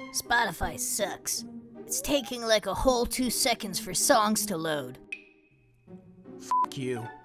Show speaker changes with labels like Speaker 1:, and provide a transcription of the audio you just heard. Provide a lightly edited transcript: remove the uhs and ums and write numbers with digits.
Speaker 1: Spotify sucks. It's taking like a whole 2 seconds for songs to load.
Speaker 2: F*** you.